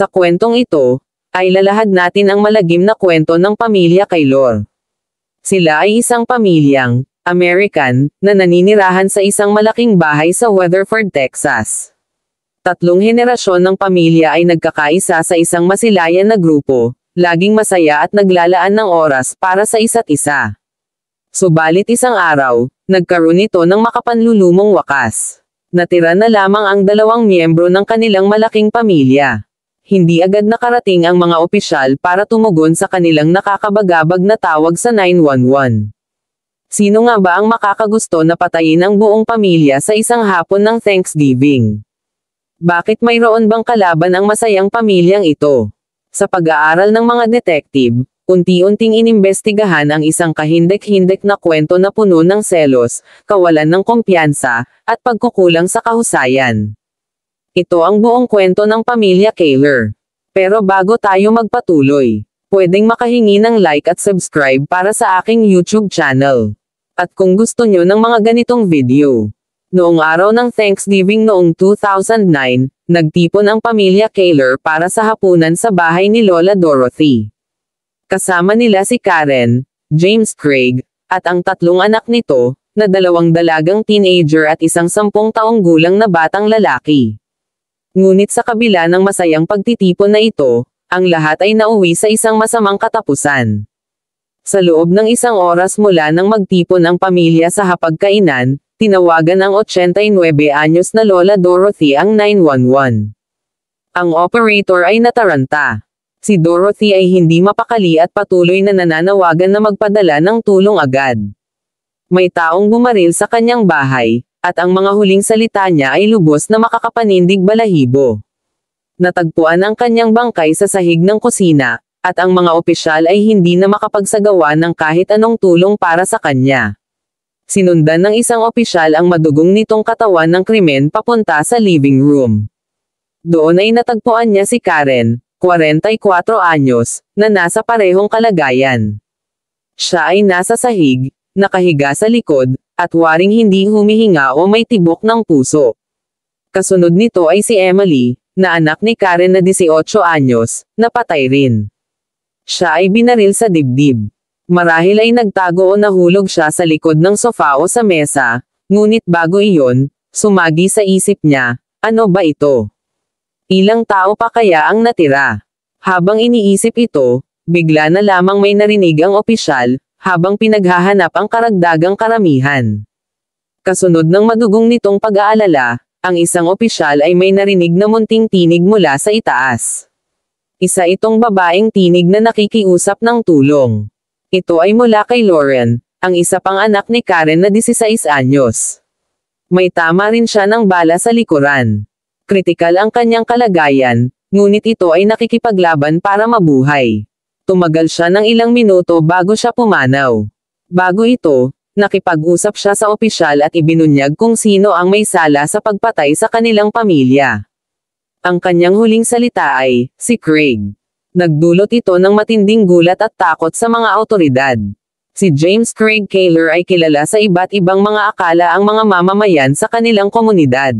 Sa kwentong ito, ay lalahad natin ang malagim na kwento ng pamilya Keillor. Sila ay isang pamilyang American na naninirahan sa isang malaking bahay sa Weatherford, Texas. 3 henerasyon ng pamilya ay nagkakaisa sa isang masilayan na grupo, laging masaya at naglalaan ng oras para sa isa't isa. Subalit isang araw, nagkaroon ito ng makapanlulumong wakas. Natira na lamang ang 2 miyembro ng kanilang malaking pamilya. Hindi agad nakarating ang mga opisyal para tumugon sa kanilang nakakabagabag na tawag sa 911. Sino nga ba ang makakagusto na patayin ang buong pamilya sa isang hapon ng Thanksgiving? Bakit mayroon bang kalaban ang masayang pamilyang ito? Sa pag-aaral ng mga detective, unti-unting inimbestigahan ang isang kahindek-hindek na kwento na puno ng selos, kawalan ng kumpiyansa, at pagkukulang sa kahusayan. Ito ang buong kwento ng pamilya Keillor. Pero bago tayo magpatuloy, pwedeng makahingi ng like at subscribe para sa aking YouTube channel. At kung gusto nyo ng mga ganitong video. Noong araw ng Thanksgiving noong 2009, nagtipon ang pamilya Keillor para sa hapunan sa bahay ni Lola Dorothy. Kasama nila si Karen, James Craig, at ang 3 anak nito, na 2 dalagang teenager at isang 10 taong gulang na batang lalaki. Ngunit sa kabila ng masayang pagtitipon na ito, ang lahat ay nauwi sa isang masamang katapusan. Sa loob ng 1 oras mula nang magtipon ang pamilya sa hapagkainan, tinawagan ang 89 anyos na Lola Dorothy ang 911. Ang operator ay nataranta. Si Dorothy ay hindi mapakali at patuloy na nananawagan na magpadala ng tulong agad. May taong bumaril sa kanyang bahay, at ang mga huling salita niya ay lubos na makakapanindig balahibo. Natagpuan ang kanyang bangkay sa sahig ng kusina, at ang mga opisyal ay hindi na makapagsagawa ng kahit anong tulong para sa kanya. Sinundan ng isang opisyal ang madugong nitong katawan ng krimen papunta sa living room. Doon ay natagpuan niya si Karen, 44 anyos, na nasa parehong kalagayan. Siya ay nasa sahig, nakahiga sa likod, at waring hindi humihinga o may tibok ng puso. Kasunod nito ay si Emily, na anak ni Karen na 18 anyos, na patay rin. Siya ay binaril sa dibdib. Marahil ay nagtago o nahulog siya sa likod ng sofa o sa mesa, ngunit bago iyon, sumagi sa isip niya, ano ba ito? Ilang tao pa kaya ang natira? Habang iniisip ito, bigla na lamang may narinig ang opisyal, habang pinaghahanap ang karagdagang karamihan. Kasunod ng madugong nitong pag-aalala, ang isang opisyal ay may narinig na munting tinig mula sa itaas. Isa itong babaeng tinig na nakikiusap ng tulong. Ito ay mula kay Lauren, ang isa pang anak ni Karen na 16 anyos. May tama rin siya ng bala sa likuran. Kritikal ang kanyang kalagayan, ngunit ito ay nakikipaglaban para mabuhay. Tumagal siya ng ilang minuto bago siya pumanaw. Bago ito, nakipag-usap siya sa opisyal at ibinunyag kung sino ang may sala sa pagpatay sa kanilang pamilya. Ang kanyang huling salita ay, si Craig. Nagdulot ito ng matinding gulat at takot sa mga awtoridad. Si James Craig Keillor ay kilala sa iba't ibang mga akala ang mga mamamayan sa kanilang komunidad.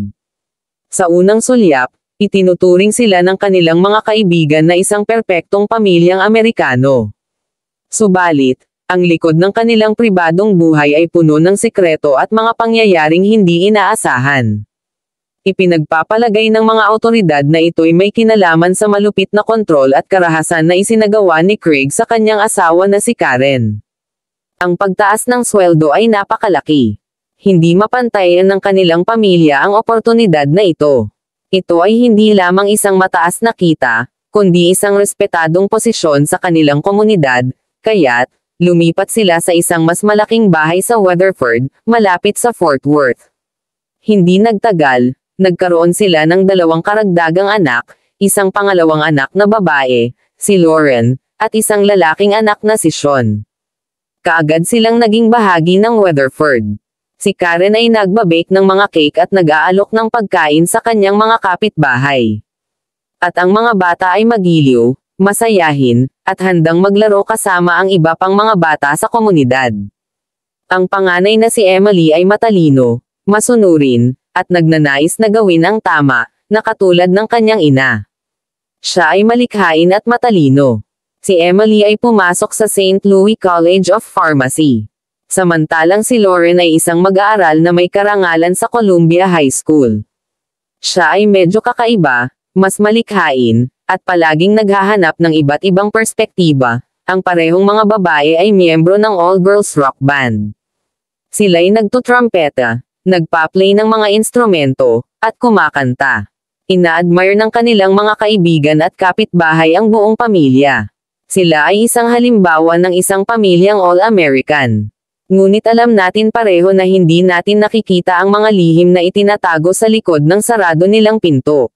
Sa unang sulyap, itinuturing sila ng kanilang mga kaibigan na isang perpektong pamilyang Amerikano. Subalit, ang likod ng kanilang pribadong buhay ay puno ng sikreto at mga pangyayaring hindi inaasahan. Ipinagpapalagay ng mga awtoridad na ito'y may kinalaman sa malupit na kontrol at karahasan na isinagawa ni Craig sa kanyang asawa na si Karen. Ang pagtaas ng sweldo ay napakalaki. Hindi mapantayan ng kanilang pamilya ang oportunidad na ito. Ito ay hindi lamang isang mataas na kita, kundi isang respetadong posisyon sa kanilang komunidad, kaya't, lumipat sila sa isang mas malaking bahay sa Weatherford, malapit sa Fort Worth. Hindi nagtagal, nagkaroon sila ng 2 karagdagang anak, isang pangalawang anak na babae, si Lauren, at isang lalaking anak na si Sean. Kaagad silang naging bahagi ng Weatherford. Si Karen ay nagbabake ng mga cake at nag-aalok ng pagkain sa kanyang mga kapitbahay. At ang mga bata ay magiliw, masayahin, at handang maglaro kasama ang iba pang mga bata sa komunidad. Ang panganay na si Emily ay matalino, masunurin, at nagnanais na gawin ang tama, na katulad ng kanyang ina. Siya ay malikhain at matalino. Si Emily ay pumasok sa St. Louis College of Pharmacy. Samantalang si Lauren ay isang mag-aaral na may karangalan sa Columbia High School. Siya ay medyo kakaiba, mas malikhain, at palaging naghahanap ng iba't ibang perspektiba. Ang parehong mga babae ay miyembro ng all-girls rock band. Sila'y nagtutrumpeta, nagpa-play ng mga instrumento, at kumakanta. Ina-admire ng kanilang mga kaibigan at kapitbahay ang buong pamilya. Sila ay isang halimbawa ng isang pamilyang all-American. Ngunit alam natin pareho na hindi natin nakikita ang mga lihim na itinatago sa likod ng sarado nilang pinto.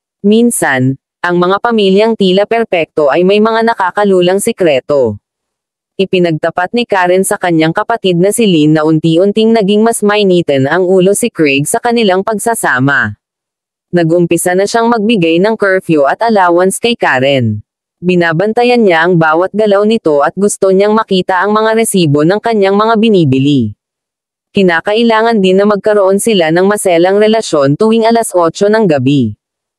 Minsan, ang mga pamilyang tila perpekto ay may mga nakakalulang sikreto. Ipinagtapat ni Karen sa kanyang kapatid na si Lynn na unti-unting naging mas mainitin ang ulo si Craig sa kanilang pagsasama. Nag-umpisa na siyang magbigay ng curfew at allowance kay Karen. Binabantayan niya ang bawat galaw nito at gusto niyang makita ang mga resibo ng kanyang mga binibili. Kinakailangan din na magkaroon sila ng maselang relasyon tuwing alas 8 ng gabi.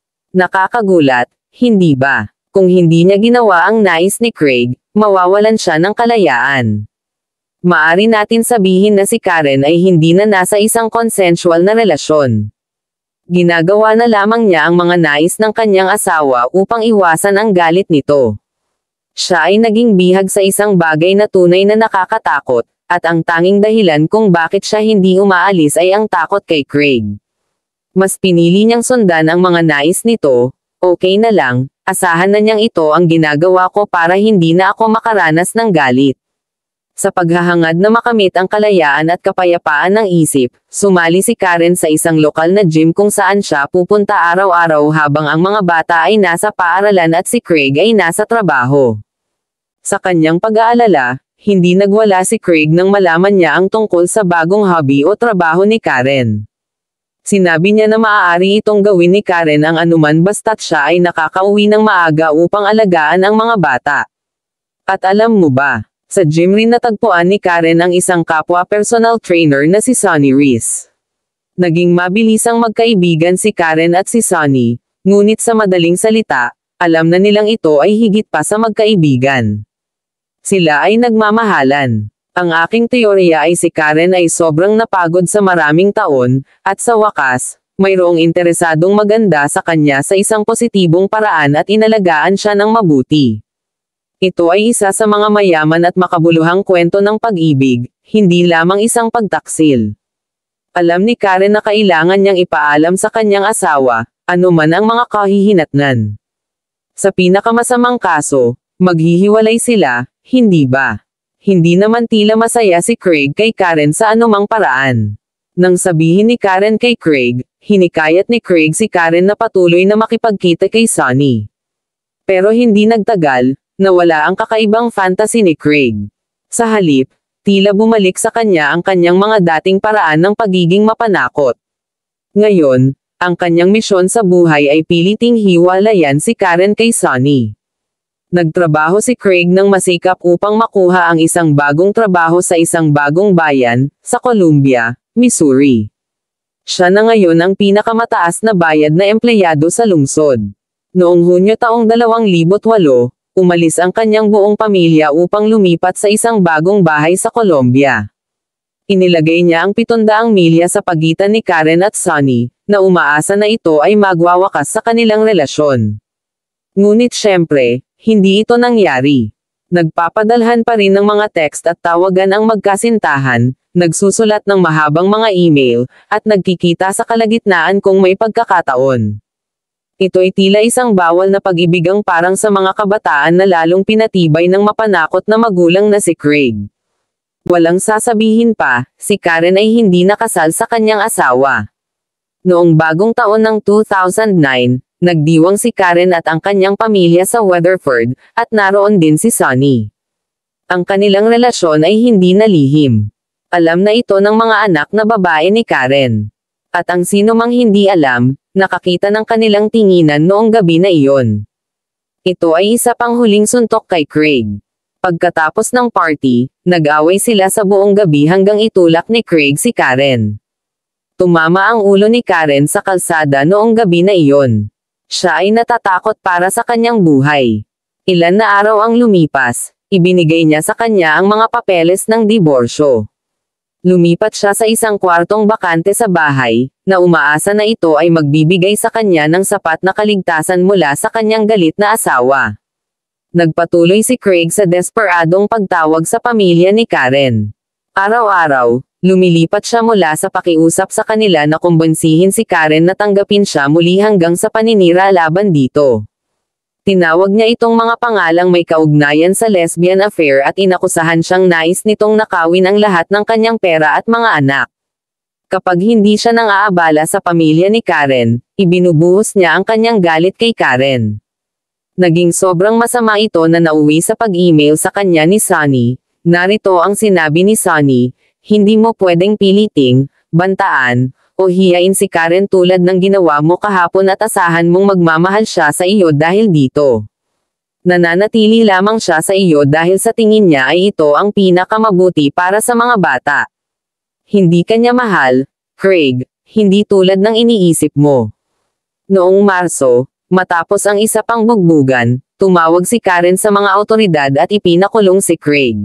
Nakakagulat, hindi ba? Kung hindi niya ginawa ang nais ni Craig, mawawalan siya ng kalayaan. Maari natin sabihin na si Karen ay hindi na nasa isang consensual na relasyon. Ginagawa na lamang niya ang mga nais ng kanyang asawa upang iwasan ang galit nito. Siya ay naging bihag sa isang bagay na tunay na nakakatakot, at ang tanging dahilan kung bakit siya hindi umaalis ay ang takot kay Craig. Mas pinili niyang sundan ang mga nais nito, okay na lang, asahan na niyang ito ang ginagawa ko para hindi na ako makaranas ng galit. Sa paghahangad na makamit ang kalayaan at kapayapaan ng isip, sumali si Karen sa isang lokal na gym kung saan siya pupunta araw-araw habang ang mga bata ay nasa paaralan at si Craig ay nasa trabaho. Sa kanyang pag-aalala, hindi nagwala si Craig nang malaman niya ang tungkol sa bagong hobby o trabaho ni Karen. Sinabi niya na maaari itong gawin ni Karen ang anuman basta't siya ay nakakauwi ng maaga upang alagaan ang mga bata. At alam mo ba? Sa gym rin natagpuan ni Karen ang isang kapwa personal trainer na si Sonny Reese. Naging mabilisang magkaibigan si Karen at si Sonny, ngunit sa madaling salita, alam na nilang ito ay higit pa sa magkaibigan. Sila ay nagmamahalan. Ang aking teorya ay si Karen ay sobrang napagod sa maraming taon, at sa wakas, mayroong interesadong maganda sa kanya sa isang positibong paraan at inalagaan siya ng mabuti. Ito ay isa sa mga mayaman at makabuluhang kwento ng pag-ibig, hindi lamang isang pagtaksil. Alam ni Karen na kailangan niyang ipaalam sa kanyang asawa, anuman ang mga kahihinatnan. Sa pinakamasamang kaso, maghihiwalay sila, hindi ba? Hindi naman tila masaya si Craig kay Karen sa anumang paraan. Nang sabihin ni Karen kay Craig, hinikayat ni Craig si Karen na patuloy na makipagkita kay Sonny. Pero hindi nagtagal, nawala ang kakaibang fantasy ni Craig. Sa halip, tila bumalik sa kanya ang kanyang mga dating paraan ng pagiging mapanakot. Ngayon, ang kanyang misyon sa buhay ay piliting hiwalayan si Karen kay Sonny. Nagtrabaho si Craig ng masikap upang makuha ang isang bagong trabaho sa isang bagong bayan, sa Columbia, Missouri. Siya na ngayon ang pinakamataas na bayad na empleyado sa lungsod. Noong Hunyo taong 2008, umalis ang kanyang buong pamilya upang lumipat sa isang bagong bahay sa Colombia. Inilagay niya ang 700 milya sa pagitan ni Karen at Sonny, na umaasa na ito ay magwawakas sa kanilang relasyon. Ngunit syempre, hindi ito nangyari. Nagpapadalhan pa rin ng mga text at tawagan ang magkasintahan, nagsusulat ng mahabang mga email, at nagkikita sa kalagitnaan kung may pagkakataon. Ito'y tila isang bawal na pag-ibigang parang sa mga kabataan na lalong pinatibay ng mapanakot na magulang na si Craig. Walang sasabihin pa, si Karen ay hindi nakasal sa kanyang asawa. Noong bagong taon ng 2009, nagdiwang si Karen at ang kanyang pamilya sa Weatherford, at naroon din si Sonny. Ang kanilang relasyon ay hindi nalihim. Alam na ito ng mga anak na babae ni Karen. At ang sino mang hindi alam, nakakita ng kanilang tinginan noong gabi na iyon. Ito ay isa pang huling suntok kay Craig. Pagkatapos ng party, nag-away sila sa buong gabi hanggang itulak ni Craig si Karen. Tumama ang ulo ni Karen sa kalsada noong gabi na iyon. Siya ay natatakot para sa kanyang buhay. Ilan na araw ang lumipas, ibinigay niya sa kanya ang mga papeles ng diborsyo. Lumipat siya sa isang kwartong bakante sa bahay, na umaasa na ito ay magbibigay sa kanya ng sapat na kaligtasan mula sa kanyang galit na asawa. Nagpatuloy si Craig sa desperadong pagtawag sa pamilya ni Karen. Araw-araw, lumilipat siya mula sa pakiusap sa kanila na kumbinsihin si Karen na tanggapin siya muli hanggang sa paninira laban dito. Tinawag niya itong mga pangalang may kaugnayan sa lesbian affair at inakusahan siyang nais nitong nakawin ang lahat ng kanyang pera at mga anak. Kapag hindi siya nang aabala sa pamilya ni Karen, ibinubuhos niya ang kanyang galit kay Karen. Naging sobrang masama ito na nauwi sa pag-email sa kanya ni Sunny. Narito ang sinabi ni Sunny, "Hindi mo pwedeng piliting, bantaan, o hiyain si Karen tulad ng ginawa mo kahapon at asahan mong magmamahal siya sa iyo dahil dito. Nananatili lamang siya sa iyo dahil sa tingin niya ay ito ang pinakamabuti para sa mga bata. Hindi kanya mahal, Craig, hindi tulad ng iniisip mo." Noong Marso, matapos ang isa pang bugbugan, tumawag si Karen sa mga awtoridad at ipinakulong si Craig.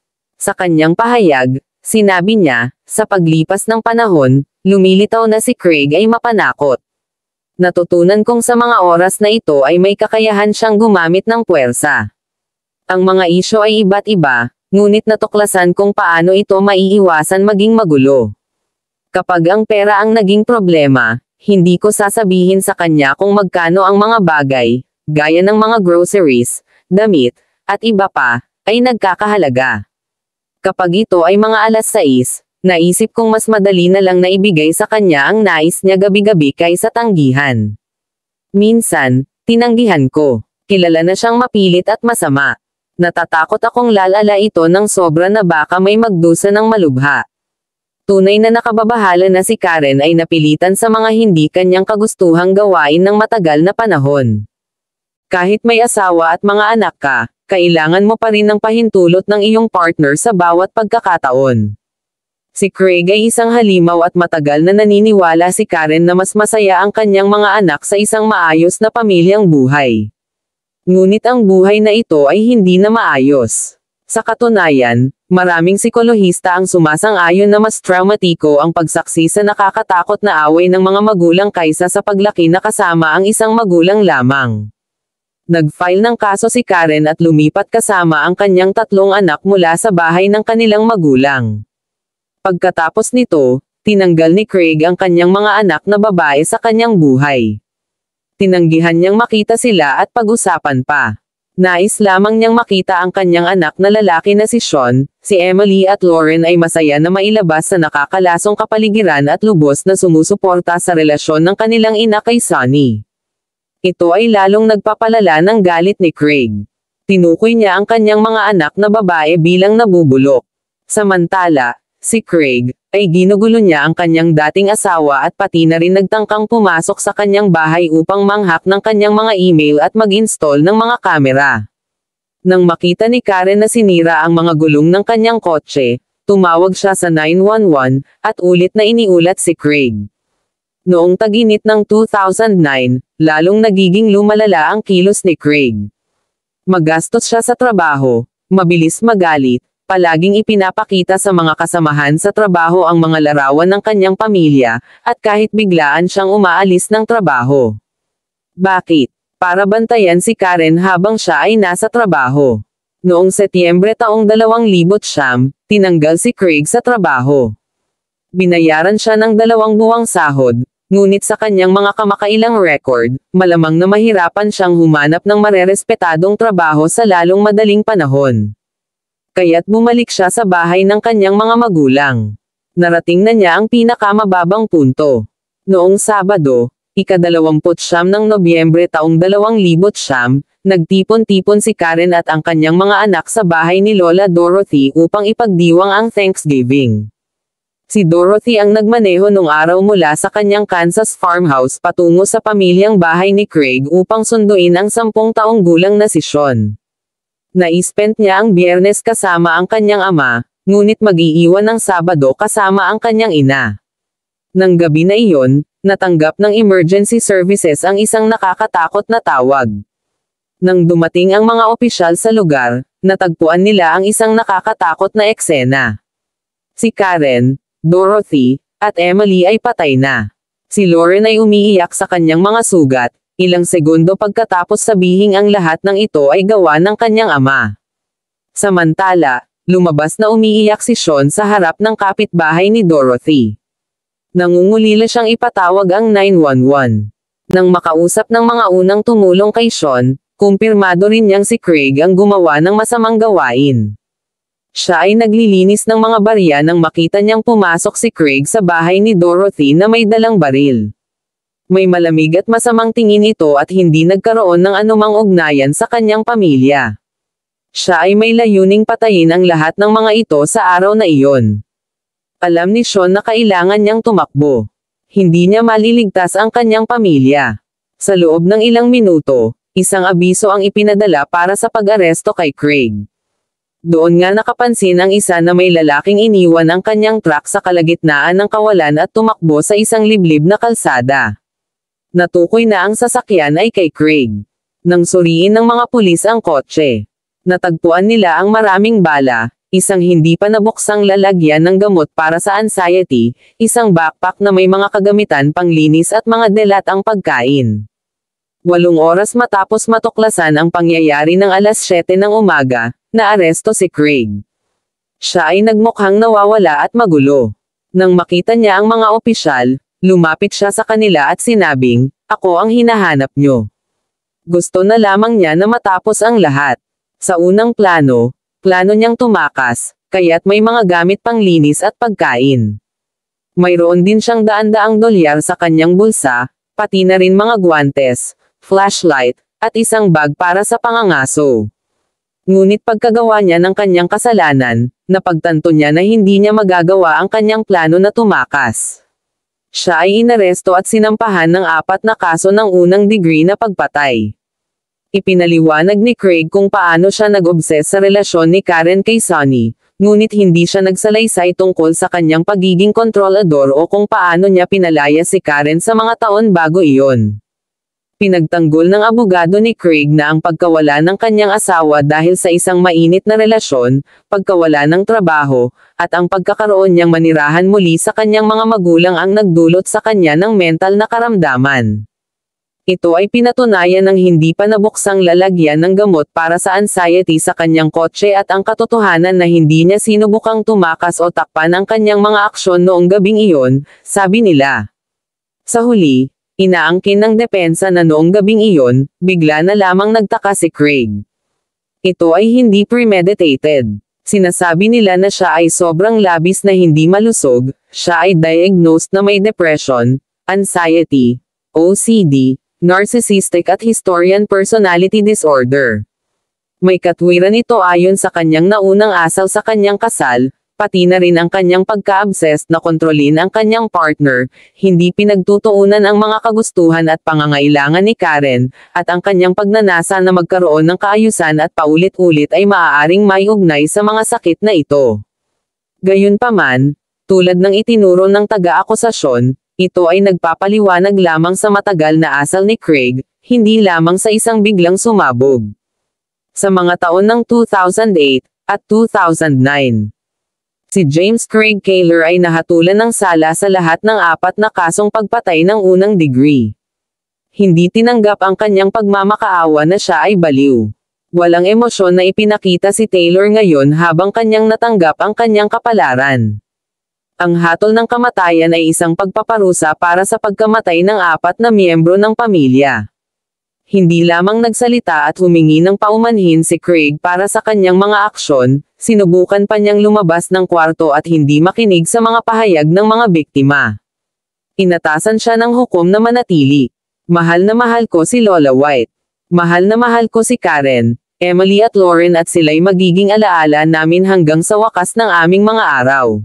Sa kanyang pahayag, sinabi niya, sa paglipas ng panahon, lumilitaw na si Craig ay mapanakot. Natutunan kong sa mga oras na ito ay may kakayahan siyang gumamit ng puwersa. Ang mga isyo ay iba't iba, ngunit natuklasan kung paano ito maiiwasan maging magulo. Kapag ang pera ang naging problema, hindi ko sasabihin sa kanya kung magkano ang mga bagay, gaya ng mga groceries, damit, at iba pa, ay nagkakahalaga. Kapag ito ay mga 6:00, naisip kong mas madali na lang na ibigay sa kanya ang nais niya gabi-gabi kaysa tanggihan. Minsan, tinanggihan ko. Kilala na siyang mapilit at masama. Natatakot akong lalala ito ng sobra na baka may magdusa ng malubha. Tunay na nakababahala na si Karen ay napilitan sa mga hindi kanyang kagustuhang gawain ng matagal na panahon. Kahit may asawa at mga anak ka, kailangan mo pa rin ng pahintulot ng iyong partner sa bawat pagkakataon. Si Craig ay isang halimaw at matagal na naniniwala si Karen na mas masaya ang kanyang mga anak sa isang maayos na pamilyang buhay. Ngunit ang buhay na ito ay hindi na maayos. Sa katunayan, maraming psikolohista ang sumasang-ayon na mas traumatiko ang pagsaksi sa nakakatakot na away ng mga magulang kaysa sa paglaki na kasama ang isang magulang lamang. Nag-file ng kaso si Karen at lumipat kasama ang kanyang 3 anak mula sa bahay ng kanilang magulang. Pagkatapos nito, tinanggal ni Craig ang kanyang mga anak na babae sa kanyang buhay. Tinanggihan niyang makita sila at pag-usapan pa. Nais lamang niyang makita ang kanyang anak na lalaki na si Sean, si Emily at Lauren ay masaya na mailabas sa nakakalasong kapaligiran at lubos na sumusuporta sa relasyon ng kanilang ina kay Sunny. Ito ay lalong nagpapalala ng galit ni Craig. Tinukoy niya ang kanyang mga anak na babae bilang nabubulok. Samantala, si Craig, ay ginugulo niya ang kanyang dating asawa at pati na rin nagtangkang pumasok sa kanyang bahay upang manghak ng kanyang mga email at mag-install ng mga kamera. Nang makita ni Karen na sinira ang mga gulong ng kanyang kotse, tumawag siya sa 911, at ulit na iniulat si Craig. Noong tag-init ng 2009, lalong nagiging lumalala ang kilos ni Craig. Magastos siya sa trabaho, mabilis magalit, palaging ipinapakita sa mga kasamahan sa trabaho ang mga larawan ng kanyang pamilya, at kahit biglaan siyang umaalis ng trabaho. Bakit? Para bantayan si Karen habang siya ay nasa trabaho. Noong Setyembre taong 2009, tinanggal si Craig sa trabaho. Binayaran siya ng 2 buwang sahod, ngunit sa kanyang mga kamakailang record, malamang na mahirapan siyang humanap ng marerespetadong trabaho sa lalong madaling panahon. Kaya't bumalik siya sa bahay ng kanyang mga magulang. Narating na niya ang pinakamababang punto. Noong Sabado, ika-29 ng Nobyembre taong 2009, nagtipon-tipon si Karen at ang kanyang mga anak sa bahay ni Lola Dorothy upang ipagdiwang ang Thanksgiving. Si Dorothy ang nagmaneho nung araw mula sa kanyang Kansas farmhouse patungo sa pamilyang bahay ni Craig upang sunduin ang 10 taong gulang na si Sean. Naispent niya ang Biyernes kasama ang kanyang ama, ngunit mag-iiwan ng Sabado kasama ang kanyang ina. Nang gabi na iyon, natanggap ng emergency services ang isang nakakatakot na tawag. Nang dumating ang mga opisyal sa lugar, natagpuan nila ang isang nakakatakot na eksena. Si Karen, Dorothy, at Emily ay patay na. Si Lauren ay umiiyak sa kanyang mga sugat, ilang segundo pagkatapos sabihing ang lahat ng ito ay gawa ng kanyang ama. Samantala, lumabas na umiiyak si Sean sa harap ng kapitbahay ni Dorothy. Nangungulila siyang ipatawag ang 911. Nang makausap ng mga unang tumulong kay Sean, kumpirmado rin niyang si Craig ang gumawa ng masamang gawain. Siya ay naglilinis ng mga barya nang makita niyang pumasok si Craig sa bahay ni Dorothy na may dalang baril. May malamig at masamang tingin ito at hindi nagkaroon ng anumang ugnayan sa kanyang pamilya. Siya ay may layuning patayin ang lahat ng mga ito sa araw na iyon. Alam ni Sean na kailangan niyang tumakbo. Hindi niya maliligtas ang kanyang pamilya. Sa loob ng ilang minuto, isang abiso ang ipinadala para sa pag-aresto kay Craig. Doon nga nakapansin ang isa na may lalaking iniwan ang kanyang truck sa kalagitnaan ng kawalan at tumakbo sa isang liblib na kalsada. Natukoy na ang sasakyan ay kay Craig. Nang suriin ng mga pulis ang kotse, natagpuan nila ang maraming bala, isang hindi pa nabuksang lalagyan ng gamot para sa anxiety, isang backpack na may mga kagamitan panglinis at mga delat ang pagkain. 8 oras matapos matuklasan ang pangyayari ng alas 7 ng umaga, naaresto si Craig. Siya ay nagmukhang nawawala at magulo. Nang makita niya ang mga opisyal, lumapit siya sa kanila at sinabing, "Ako ang hinahanap nyo." Gusto na lamang niya na matapos ang lahat. Sa unang plano niyang tumakas, kaya't may mga gamit panglinis at pagkain. Mayroon din siyang daan-daang dolyar sa kanyang bulsa, pati na rin mga guwantes, flashlight, at isang bag para sa pangangaso. Ngunit pagkagawa niya ng kanyang kasalanan, napagtanto niya na hindi niya magagawa ang kanyang plano na tumakas. Siya ay inaresto at sinampahan ng 4 na kaso ng unang degree na pagpatay. Ipinaliwanag ni Craig kung paano siya nag-obses sa relasyon ni Karen kay Sonny, ngunit hindi siya nagsalaysay tungkol sa kanyang pagiging kontrolador o kung paano niya pinalaya si Karen sa mga taon bago iyon. Pinagtanggol ng abogado ni Craig na ang pagkawala ng kanyang asawa dahil sa isang mainit na relasyon, pagkawala ng trabaho, at ang pagkakaroon niyang manirahan muli sa kanyang mga magulang ang nagdulot sa kanya ng mental na karamdaman. Ito ay pinatunayan ng hindi pa nabuksang lalagyan ng gamot para sa anxiety sa kanyang kotse at ang katotohanan na hindi niya sinubukang tumakas o takpan ang kanyang mga aksyon noong gabing iyon, sabi nila. Sa huli, inaangkin ng depensa na noong gabing iyon, bigla na lamang nagtaka si Craig. Ito ay hindi premeditated. Sinasabi nila na siya ay sobrang labis na hindi malusog, siya ay diagnosed na may depression, anxiety, OCD, narcissistic at historian personality disorder. May katwiran ito ayon sa kanyang naunang asal sa kanyang kasal, pati na rin ang kanyang pagka-obsessed na kontrolin ang kanyang partner, hindi pinagtutuunan ang mga kagustuhan at pangangailangan ni Karen, at ang kanyang pagnanasa na magkaroon ng kaayusan at paulit-ulit ay maaaring may ugnay sa mga sakit na ito. Gayunpaman, tulad ng itinuro ng taga-akusasyon, ito ay nagpapaliwanag lamang sa matagal na asal ni Craig, hindi lamang sa isang biglang sumabog. Sa mga taon ng 2008 at 2009. Si James Craig Kaler ay nahatulan ng sala sa lahat ng 4 na kasong pagpatay ng unang degree. Hindi tinanggap ang kanyang pagmamakaawa na siya ay baliw. Walang emosyon na ipinakita si Taylor ngayon habang kanyang natanggap ang kanyang kapalaran. Ang hatol ng kamatayan ay isang pagpaparusa para sa pagkamatay ng 4 na miyembro ng pamilya. Hindi lamang nagsalita at humingi ng paumanhin si Craig para sa kanyang mga aksyon, sinubukan pa niyang lumabas ng kwarto at hindi makinig sa mga pahayag ng mga biktima. Inatasan siya ng hukom na manatili. Mahal na mahal ko si Lola White. Mahal na mahal ko si Karen, Emily at Lauren at sila'y magiging alaala namin hanggang sa wakas ng aming mga araw.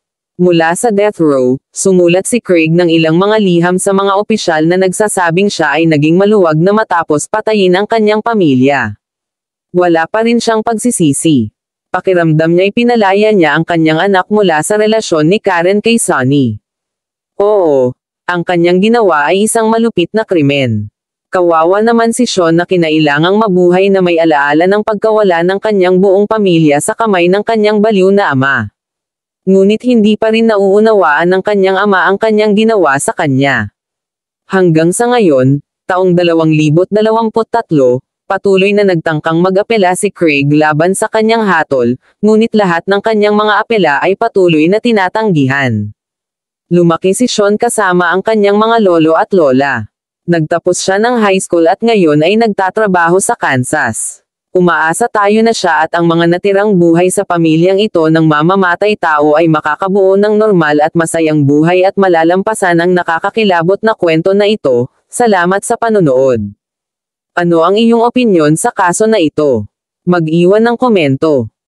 Mula sa death row, sumulat si Craig ng ilang mga liham sa mga opisyal na nagsasabing siya ay naging maluwag na matapos patayin ang kanyang pamilya. Wala pa rin siyang pagsisisi. Pakiramdam niya'y pinalaya niya ang kanyang anak mula sa relasyon ni Karen kay Sonny. Oo, Ang kanyang ginawa ay isang malupit na krimen. Kawawa naman si Sean na kinailangang mabuhay na may alaala ng pagkawala ng kanyang buong pamilya sa kamay ng kanyang baliw na ama. Ngunit hindi pa rin nauunawaan ng kanyang ama ang kanyang ginawa sa kanya. Hanggang sa ngayon, taong 2023, patuloy na nagtangkang mag-apela si Craig laban sa kanyang hatol, ngunit lahat ng kanyang mga apela ay patuloy na tinatanggihan. Lumaki si Sean kasama ang kanyang mga lolo at lola. Nagtapos siya ng high school at ngayon ay nagtatrabaho sa Kansas. Umaasa tayo na siya at ang mga natirang buhay sa pamilyang ito ng mamamatay tao ay makakabuo ng normal at masayang buhay at malalampasan ang nakakakilabot na kwento na ito. Salamat sa panonood. Ano ang iyong opinyon sa kaso na ito? Mag-iwan ng komento.